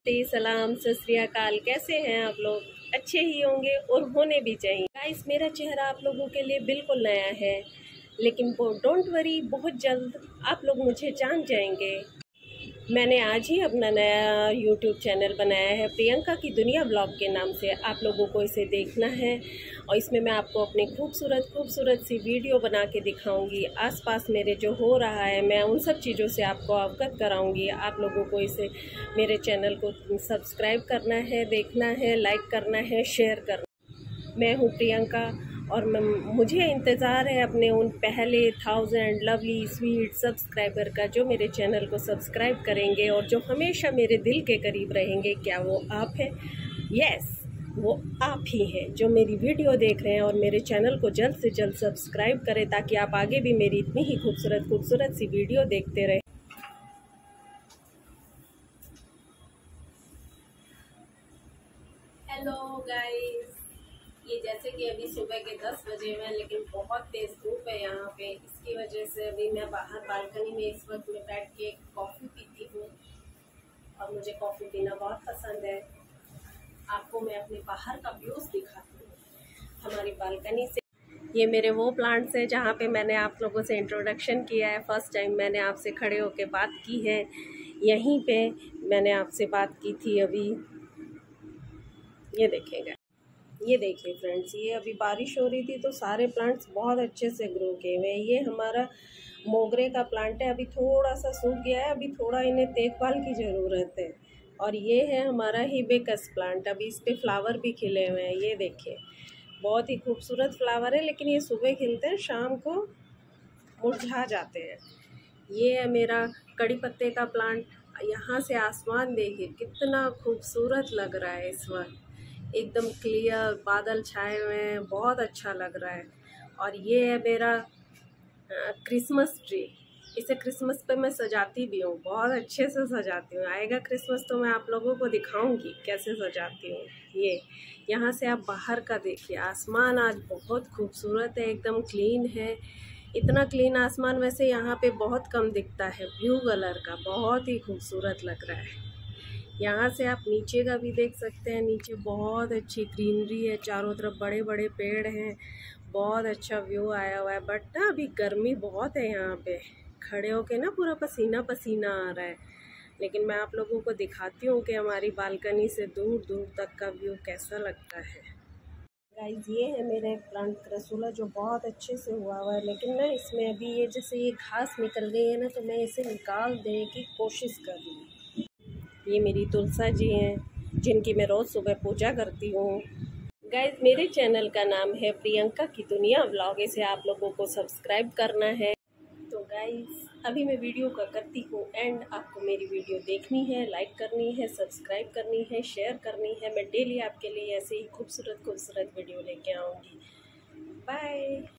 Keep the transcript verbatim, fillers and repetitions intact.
नमस्ते, सलाम, सत श्री अकाल। कैसे हैं आप लोग? अच्छे ही होंगे और होने भी चाहिए। गाइस, मेरा चेहरा आप लोगों के लिए बिल्कुल नया है, लेकिन वो डोंट वरी, बहुत जल्द आप लोग मुझे जान जाएंगे। मैंने आज ही अपना नया यूट्यूब चैनल बनाया है, प्रियंका की दुनिया ब्लॉग के नाम से। आप लोगों को इसे देखना है और इसमें मैं आपको अपनी खूबसूरत खूबसूरत सी वीडियो बना के दिखाऊंगी। आसपास मेरे जो हो रहा है, मैं उन सब चीज़ों से आपको अवगत कराऊंगी। आप लोगों को इसे मेरे चैनल को सब्सक्राइब करना है, देखना है, लाइक करना है, शेयर करना। मैं हूँ प्रियंका और मैं मुझे इंतज़ार है अपने उन पहले थाउजेंड लवली स्वीट सब्सक्राइबर का, जो मेरे चैनल को सब्सक्राइब करेंगे और जो हमेशा मेरे दिल के करीब रहेंगे। क्या वो आप हैं? यस, वो आप ही हैं जो मेरी वीडियो देख रहे हैं और मेरे चैनल को जल्द से जल्द सब्सक्राइब करें, ताकि आप आगे भी मेरी इतनी ही खूबसूरत खूबसूरत सी वीडियो देखते रहें। हेलो गाइस, ये जैसे कि अभी सुबह के दस बजे हैं, लेकिन बहुत तेज़ धूप है यहाँ पे। इसकी वजह से अभी मैं बाहर बालकनी में इस वक्त में बैठ के कॉफ़ी पीती हूँ और मुझे कॉफ़ी पीना बहुत पसंद है। आपको मैं अपने बाहर का व्यूज़ दिखाती हूँ हमारी बालकनी से। ये मेरे वो प्लांट्स हैं जहाँ पे मैंने आप लोगों से इंट्रोडक्शन किया है। फर्स्ट टाइम मैंने आपसे खड़े होकर बात की है, यहीं पे मैंने आपसे बात की थी अभी। ये देखेंगे, ये देखिए फ्रेंड्स, ये अभी बारिश हो रही थी तो सारे प्लांट्स बहुत अच्छे से ग्रो किए हुए हैं। ये हमारा मोगरे का प्लांट है, अभी थोड़ा सा सूख गया है, अभी थोड़ा इन्हें देखभाल की ज़रूरत है। और ये है हमारा हिबिस्कस प्लांट, अभी इस पे फ्लावर भी खिले हुए हैं। ये देखिए, बहुत ही खूबसूरत फ्लावर है, लेकिन ये सुबह खिलते हैं, शाम को मुरझा जाते हैं। ये है मेरा कड़ी पत्ते का प्लांट। यहाँ से आसमान देखिए कितना खूबसूरत लग रहा है इस वक्त, एकदम क्लियर, बादल छाए हुए हैं, बहुत अच्छा लग रहा है। और ये है मेरा क्रिसमस ट्री। इसे क्रिसमस पे मैं सजाती भी हूँ, बहुत अच्छे से सजाती हूँ। आएगा क्रिसमस तो मैं आप लोगों को दिखाऊंगी कैसे सजाती हूँ। ये यहाँ से आप बाहर का देखिए, आसमान आज बहुत खूबसूरत है, एकदम क्लीन है। इतना क्लीन आसमान वैसे यहाँ पे बहुत कम दिखता है, ब्लू कलर का, बहुत ही खूबसूरत लग रहा है। यहाँ से आप नीचे का भी देख सकते हैं, नीचे बहुत अच्छी ग्रीनरी है, चारों तरफ बड़े बड़े पेड़ हैं, बहुत अच्छा व्यू आया हुआ है। बट ना अभी गर्मी बहुत है यहाँ पे, खड़े होके ना पूरा पसीना पसीना आ रहा है। लेकिन मैं आप लोगों को दिखाती हूँ कि हमारी बालकनी से दूर दूर तक का व्यू कैसा लगता है। गाइस, ये है मेरा एक प्लांट क्रसूला, जो बहुत अच्छे से हुआ हुआ है, लेकिन ना इसमें अभी ये जैसे ये घास निकल गई है ना, तो मैं इसे निकाल देने की कोशिश कर रही हूँ। ये मेरी तुलसा जी हैं, जिनकी मैं रोज़ सुबह पूजा करती हूँ। गाइस, मेरे चैनल का नाम है प्रियंका की दुनिया व्लॉग, इसे आप लोगों को सब्सक्राइब करना है। तो गाइस, अभी मैं वीडियो का करती हूँ एंड। आपको मेरी वीडियो देखनी है, लाइक करनी है, सब्सक्राइब करनी है, शेयर करनी है। मैं डेली आपके लिए ऐसे ही खूबसूरत खूबसूरत वीडियो लेके आऊँगी। बाय।